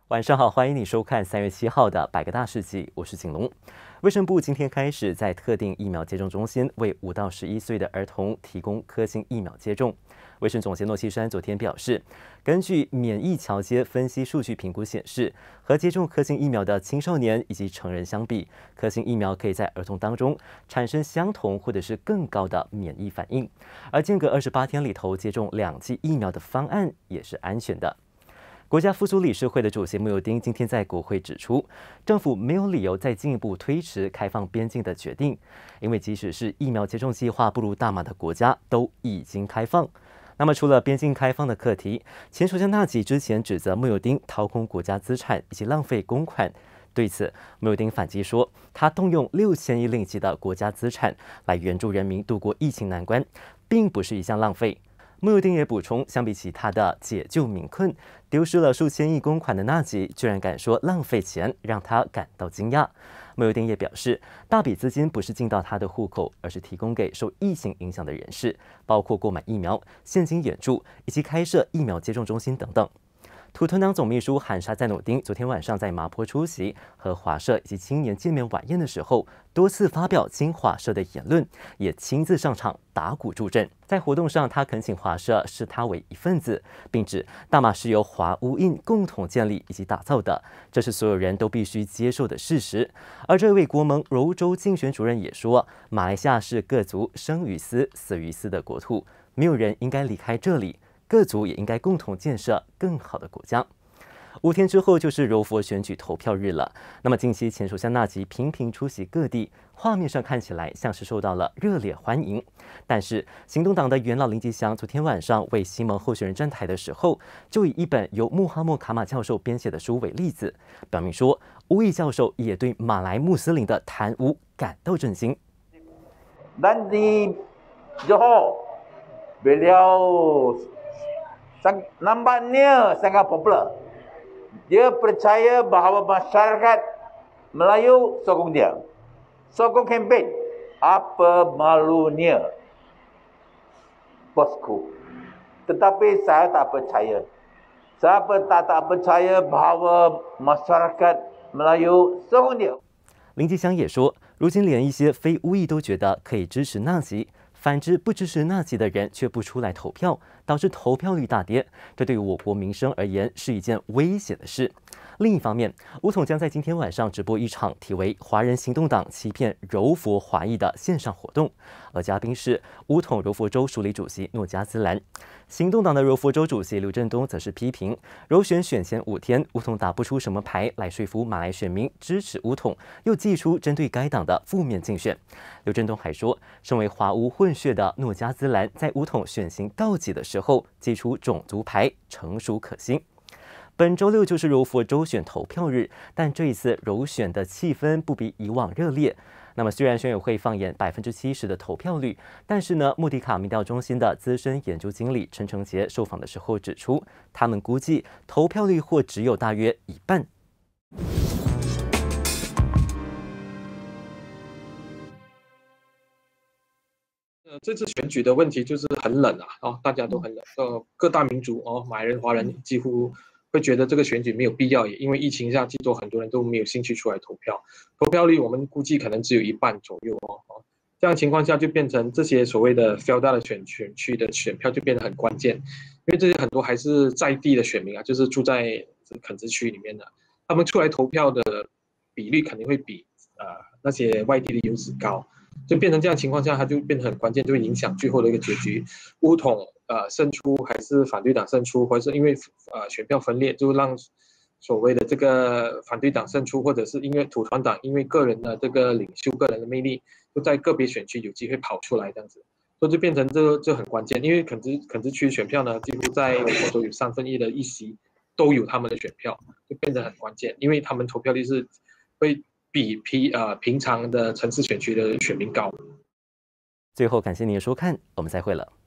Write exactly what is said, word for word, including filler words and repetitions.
晚上好，欢迎你收看三月七号的百个大事记，我是景龙。卫生部今天开始在特定疫苗接种中心为五到十一岁的儿童提供科兴疫苗接种。卫生总监诺西山昨天表示，根据免疫桥接分析数据评估显示，和接种科兴疫苗的青少年以及成人相比，科兴疫苗可以在儿童当中产生相同或者是更高的免疫反应，而间隔二十八天里头接种两剂疫苗的方案也是安全的。国家复苏理事会的主席慕尤丁今天在国会指出，政府没有理由再进一步推迟开放边境的决定，因为即使是疫苗接种计划不如大马的国家，都已经开放。那么，除了边境开放的课题，前首相纳吉之前指责慕尤丁掏空国家资产以及浪费公款。对此，慕尤丁反击说，他动用六千亿令吉的国家资产来援助人民度过疫情难关，并不是一项浪费。慕尤丁也补充，相比其他的解救民困，丢失了数千亿公款的纳吉居然敢说浪费钱，让他感到惊讶。慕尤丁也表示，大笔资金不是进到他的户口，而是提供给受疫情影响的人士，包括购买疫苗、现金援助以及开设疫苗接种中心等等。土团党总秘书罕沙赞努丁昨天晚上在麻坡出席和华社以及青年见面晚宴的时候，多次发表亲华社的言论，也亲自上场打鼓助阵。在活动上，他恳请华社视他为一份子，并指大马是由华乌印共同建立以及打造的，这是所有人都必须接受的事实。而这位国盟柔州竞选主任也说，马来西亚是各族生于斯、死于斯的国土，没有人应该离开这里。各族也应该共同建设更好的国家。五天之后就是柔佛选举投票日了。那么近期前首相纳吉频频出席各地，画面上看起来像是受到了热烈欢迎。但是行动党的元老林吉祥昨天晚上为西蒙候选人站台的时候，就以一本由穆哈默卡马教授编写的书为例子，表明说乌义教授也对马来穆斯林的贪污感到震惊。 Dan di Johor, beliau nampaknya sangat popular. Dia percaya bahawa masyarakat Melayu sokong dia. Sokong kempen. Apa malunya, bosku. Tetapi saya tak percaya. Saya tak, tak percaya bahawa masyarakat Melayu sokong dia. 林吉祥也说，如今连一些非乌裔都觉得可以支持纳吉。 反之，不支持纳吉的人却不出来投票，导致投票率大跌。这对于我国民生而言是一件危险的事。另一方面，巫统将在今天晚上直播一场题为“华人行动党欺骗柔佛华裔”的线上活动，而嘉宾是巫统柔佛州署理主席诺加兹兰。行动党的柔佛州主席刘振东则是批评，柔选选前五天，巫统打不出什么牌来说服马来选民支持巫统，又祭出针对该党的负面竞选。刘振东还说，身为华巫混血的诺加兹兰在巫统选行告急的时候祭出种族牌，成熟可信。本周六就是柔佛州选投票日，但这一次柔选的气氛不比以往热烈。那么，虽然选委会放眼百分之七十的投票率，但是呢，穆迪卡民调中心的资深研究经理陈成杰受访的时候指出，他们估计投票率或只有大约一半。 呃，这次选举的问题就是很冷啊，哦，大家都很冷，呃，各大民族哦，马来人、华人几乎会觉得这个选举没有必要，也因为疫情下，其实很多人都没有兴趣出来投票，投票率我们估计可能只有一半左右哦，哦，这样情况下就变成这些所谓的 failed 的选选区的选票就变得很关键，因为这些很多还是在地的选民啊，就是住在垦殖区里面的，他们出来投票的比例肯定会比呃那些外地的游子高。 就变成这样情况下，它就变得很关键，就会影响最后的一个结局。巫统呃胜出，还是反对党胜出，或者是因为呃选票分裂，就让所谓的这个反对党胜出，或者是因为土团党因为个人的这个领袖、个人的魅力，就在个别选区有机会跑出来这样子，所以就变成这个就很关键。因为垦殖垦殖区选票呢，几乎在我国都有三分一的议席都有他们的选票，就变得很关键，因为他们投票率是会。 比平呃平常的城市选区的选民高。 最后，感谢您的收看，我们再会了。